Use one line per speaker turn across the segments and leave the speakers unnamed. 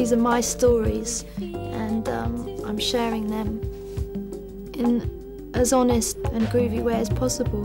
These are my stories, and I'm sharing them in as honest and groovy way as possible.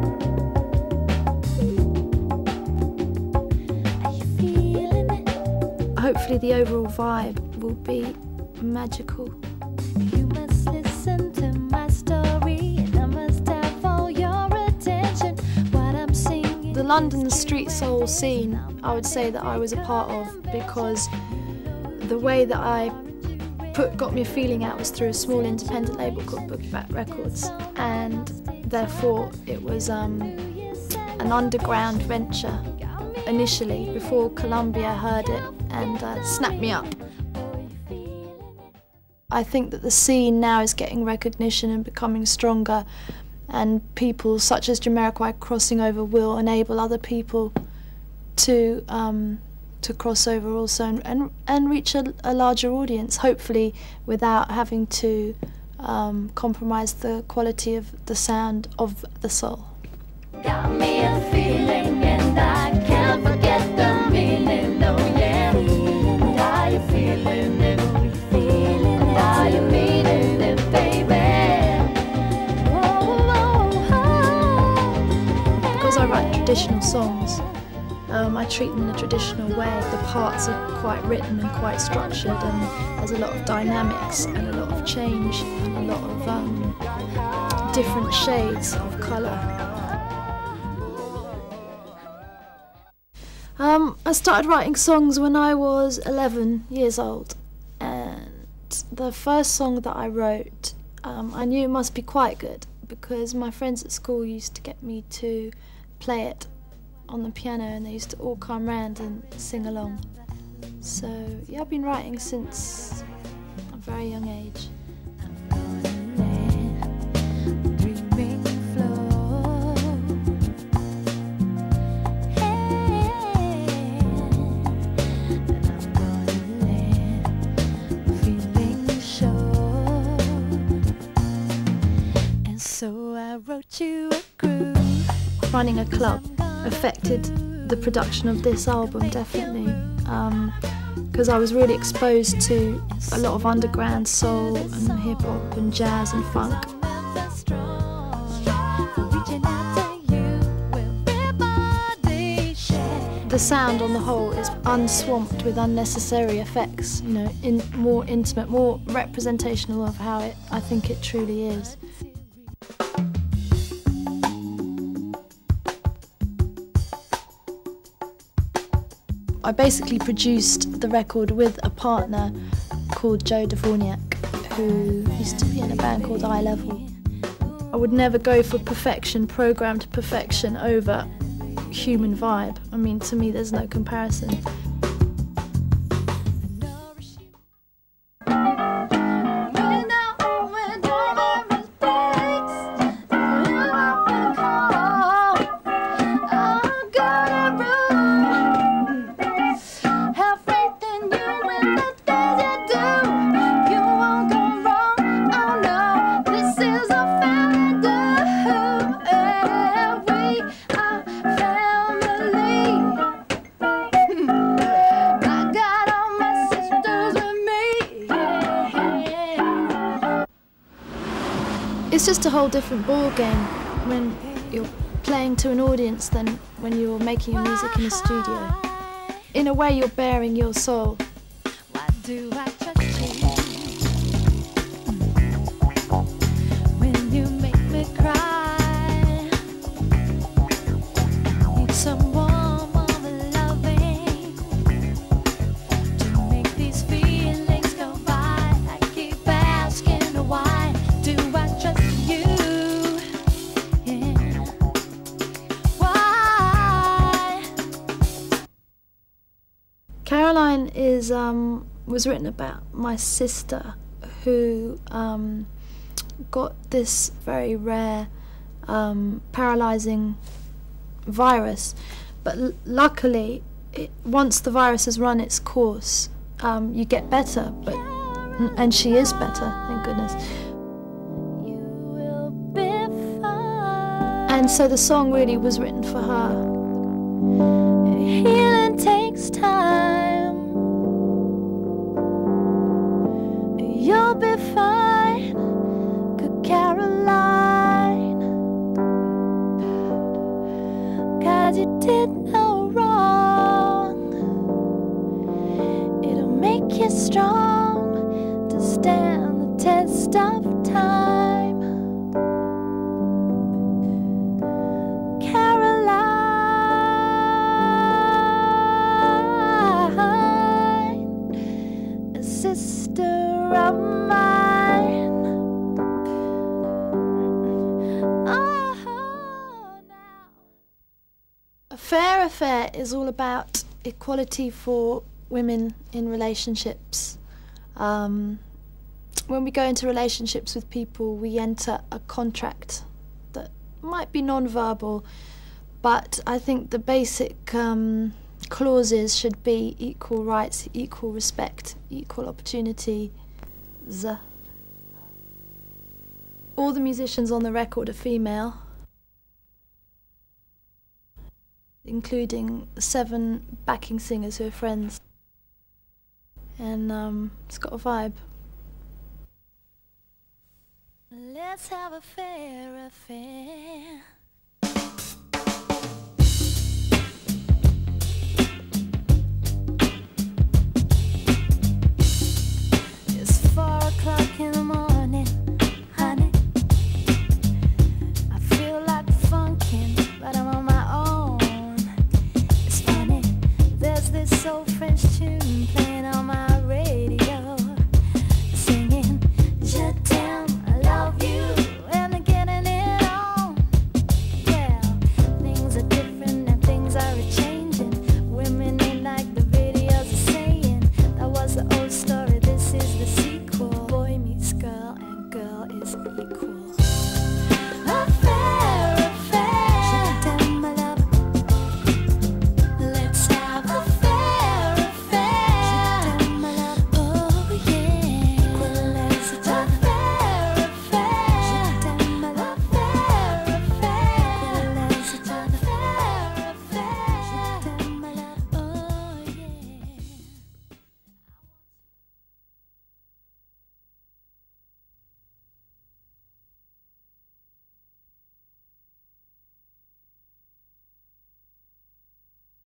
Hopefully the overall vibe will be magical.
You must listen to my story, and I must have all your attention. What I'm singing.
The London street soul scene, I would say that I was a part of, because the way that I got me feeling out was through a small independent label called Boogie Back Records, and therefore it was an underground venture initially before Columbia heard it and snapped me up. I think that the scene now is getting recognition and becoming stronger, and people such as Jamiroquai crossing over will enable other people to cross over also and reach a larger audience, hopefully without having to compromise the quality of the sound of the soul.
Got me a feeling and I can't forget the meaning, oh yeah. How you feeling it? How you meaning it, baby?
Because I write traditional songs, I treat them in a traditional way. The parts are quite written and quite structured, and there's a lot of dynamics and a lot of change and a lot of different shades of colour. I started writing songs when I was 11 years old, and the first song that I wrote, I knew it must be quite good because my friends at school used to get me to play it on the piano, and they used to all come round and sing along. So yeah, I've been writing since a very young age.
So I wrote you a groove.
Running a club affected the production of this album, definitely, because I was really exposed to a lot of underground soul and hip hop and jazz and funk. The sound on the whole is unswamped with unnecessary effects, you know, more intimate, more representational of how I think it truly is. I basically produced the record with a partner called Joe Dvorniak, who used to be in a band called Eye Level. I would never go for perfection, programmed perfection over human vibe. I mean, to me, there's no comparison. It's just a whole different ball game when you're playing to an audience than when you're making your music in a studio. In a way, you're bearing your soul.
Why do I trust you? When you make me cry, I need some warm loving to make these feelings go by. I keep asking why do I trust you? Yeah. Why?
Caroline was written about my sister who got this very rare paralysing virus, but luckily once the virus has run its course you get better, and she is better, thank goodness.
You will be fine.
And so the song really was written for her.
Healing takes time.
be fine. Good Caroline, 'cause you did no wrong. It'll make you strong to stand the test of time. Caroline, a sister of mine. Oh, now. A Fair Affair is all about equality for women in relationships. When we go into relationships with people, we enter a contract that might be non-verbal, but I think the basic clauses should be equal rights, equal respect, equal opportunity. All the musicians on the record are female, including 7 backing singers who are friends. And it's got a vibe. Let's have a fair affair.